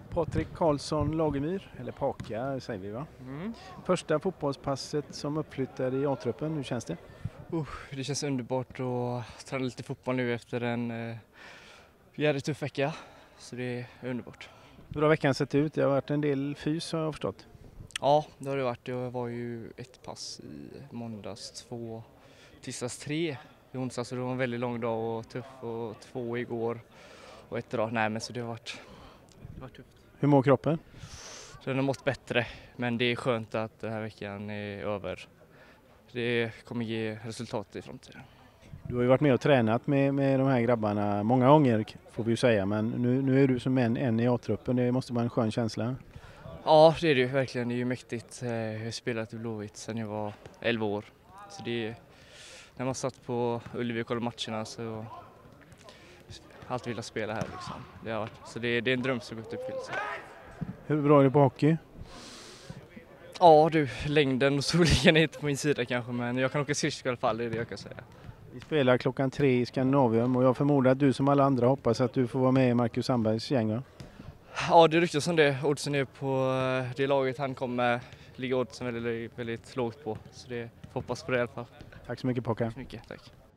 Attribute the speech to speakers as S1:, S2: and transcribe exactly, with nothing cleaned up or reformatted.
S1: Patrik Karlsson Lagemyr, eller Paka säger vi va?
S2: Mm.
S1: Första fotbollspasset som uppflyttade i A-truppen, hur känns det?
S2: Uh, det känns underbart att träna lite fotboll nu efter en eh, jävligt tuff vecka. Så det är underbart.
S1: Hur har veckan sett ut? Det har varit en del fys har jag förstått.
S2: Ja, det har det varit. Det var ju ett pass i måndags, två, tisdags tre i onsdag. Så det var en väldigt lång dag och tuff, och två igår och ett idag. Nej, men så det har varit, det har varit tufft.
S1: Hur mår kroppen?
S2: Så den har mått bättre, men det är skönt att den här veckan är över. Det kommer ge resultat i framtiden.
S1: Du har ju varit med och tränat med, med de här grabbarna många gånger får vi ju säga, men nu, nu är du som en, en i A-truppen. Det måste vara en skön känsla.
S2: Ja, det är det ju verkligen. Det är ju mäktigt. Jag har spelat i Blåvitt sedan jag var elva år. Så det är, när man satt på Ullevi och kollade matcherna så har jag alltid velat spela här. Liksom. Det har varit, så det är, det är en dröm som gått uppfyllelse.
S1: Hur bra är du på hockey?
S2: Ja du, längden och storleken är inte på min sida kanske, men jag kan åka skridskor i alla fall, det är det jag kan säga.
S1: Vi spelar klockan tre i Skandinavium och jag förmodar att du som alla andra hoppas att du får vara med i Marcus Sandbergs gäng, va?
S2: Ja, det ryktas som det. Oddsen är på det laget han kommer ligga oddsen väldigt, väldigt lågt på. Så det hoppas på det i alla fall.
S1: Tack så mycket, Paka.
S2: Tack så mycket, tack.